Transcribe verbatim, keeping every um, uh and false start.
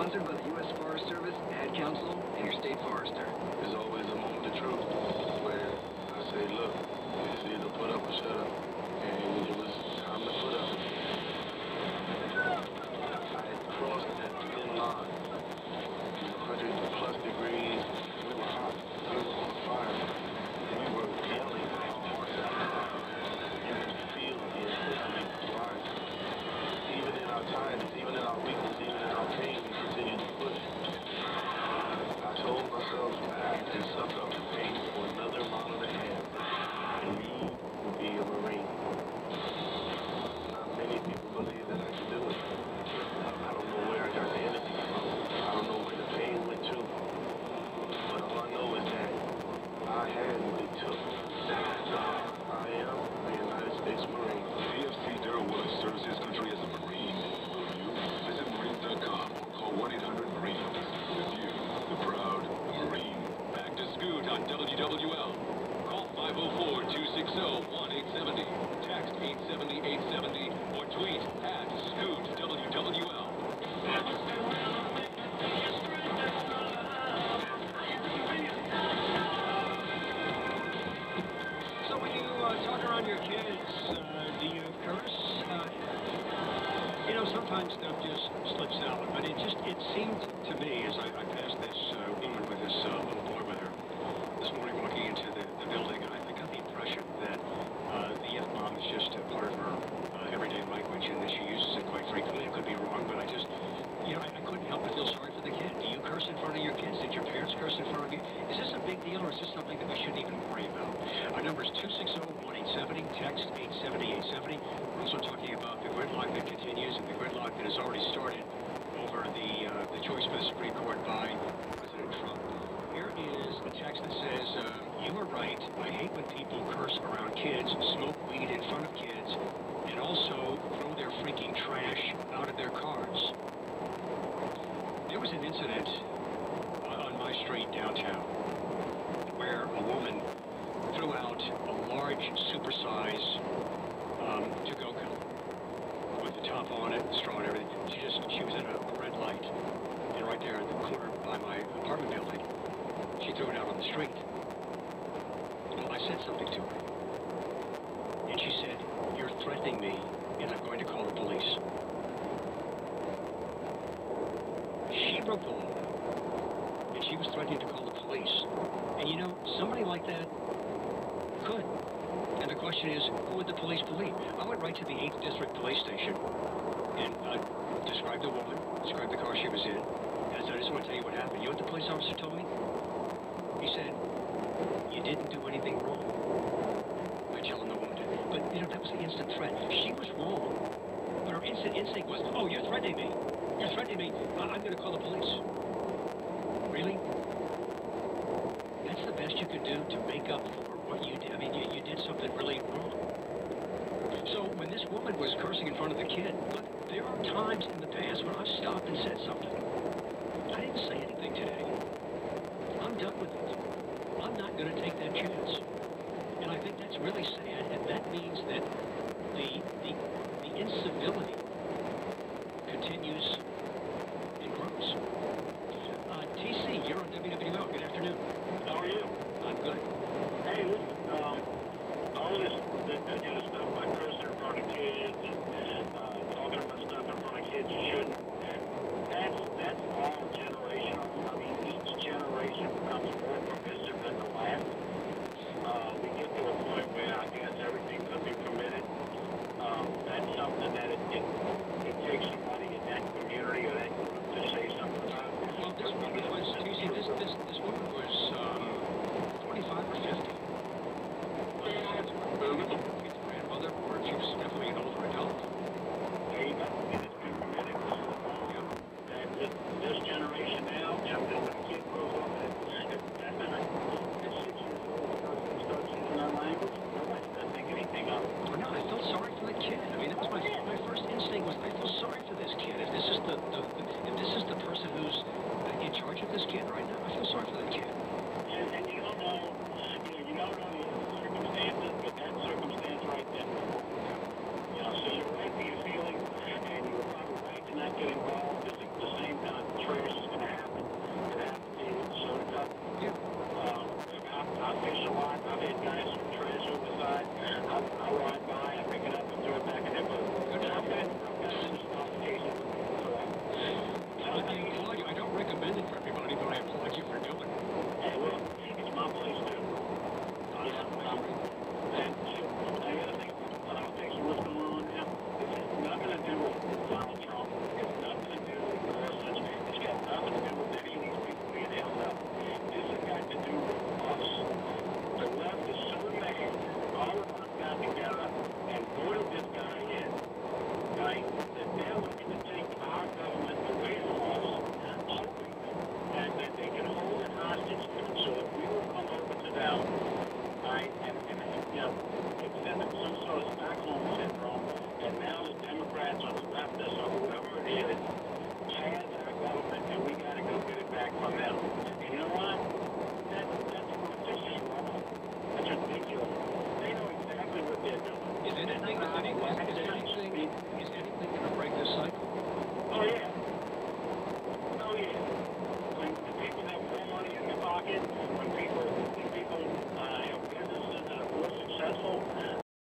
Sponsored by the U S Forest Service, Ad Council, and your state forester. There's always a moment of truth where I say, look, it's either put up or shut up. And it was time to put up. I had crossed that thin line. It was one hundred plus degrees. We were hot. We were on fire. And we were yelling our hearts out. You could feel the intensity rising. Even in our tiredness, even in our weakness, even in our pain, we continued to push. I told myself I could suck up the pain for another mile and a half, and me would be a Marine. Not many people believe that I can do it. I don't know where I got the energy from. I don't know where the pain went to. But all I know is that I had what it took. I am a United States Marine. V F C Darrell Willis serves his country as a Marine. Will you? Visit Marines dot com or call one eight hundred Marines. With you, the proud Marine. Back to Scoot on W W L. Call five oh four, two six oh, one eight seven oh. Text eight seven oh, eight seven oh or tweet at Scoot W W L. So when you uh, talk around your kids, uh, do you curse? Uh, you know, sometimes stuff just slips out, but it just, it seemed to me, as I, I passed this uh, woman with this uh, little boy with her this morning walking into the, the building, I, I got the impression that uh, the F-bomb is just a part of her uh, everyday language and that she uses it quite frequently. It could be wrong, but I just, you know, I, I couldn't help but feel sorry for the kid. Do you curse in front of your kids? Did your parents curse in front of you? Is this a big deal, or is this something that we shouldn't even worry about? Our number is two six zero, one eight seven oh, text eight seven oh, eight seven oh. We're also talking about the gridlock that continues and the gridlock that has already started over the uh, the choice for the Supreme Court by President Trump. Here is a text that says, uh, you are right. I hate when people curse around kids, smoke weed in front of kids, and also throw their freaking trash out of their cars. There was an incident on my street downtown where a woman threw out a large, supersize um, to-go cup with the top on it, straw and everything. She just, she was at a red light, and right there in the corner by my apartment building, she threw it out on the street. Well, I said something to her, and she said, "You're threatening me, and I'm going to call the police." She broke the law, and she was threatening to call the police. And you know, somebody like that could. And the question is, who would the police believe? I went right to the eighth District Police Station and uh, described the woman, described the car she was in, and I said, I just want to tell you what happened. You know what the police officer told me? He said, you didn't do anything wrong by telling the woman to. But, you know, that was the instant threat. She was wrong, but her instant instinct was, oh, you're threatening me. You're threatening me. Uh, I'm going to call the police. Really? That's the best you could do to make up for what you did. I mean, you, you did something really wrong. So when this woman was cursing in front of the kid, look, there are times in the past when I've stopped and said something. I didn't say anything today. I'm done with it. I'm not going to take that chance. And I think that's really sad, and that means that the, the, the incivility continues and grows. Uh, T C, you're on W W L. Good afternoon. How are you? I'm good. Hey, listen, um, all this, that, that kind of stuff like cursing in front of kids and uh, talking about stuff in front of kids you shouldn't, that's, that's all generational. I mean, each generation becomes more permissive than the last. Uh, we get to a point where I guess everything could be permitted. Um, that's something that it, it, it takes somebody in that community or that group to say something about. Well, this woman was, T C, this, this, this woman was um, forty-five or fifty. It's a grandmother, or she was definitely an older adult. There you go. And it's been permitted. Yeah. And this, this generation now, after the kid grows up at seven, at six years old, and starts using that language, nobody's going to think anything of it. Well, no, I felt sorry for the kid. I mean, that was my, my first instinct was I feel sorry for this kid. If this is the, the, the if this is the person who's in charge of this kid right now, I feel sorry for the kid. And, and you don't know, you know, you don't know the circumstances, but that circumstance right there, you know, so you're right for your feelings, and you were probably right to not get involved. It's the same kind of trash Democrats or the leftists or whoever it is has our government, and we got to go get it back from them.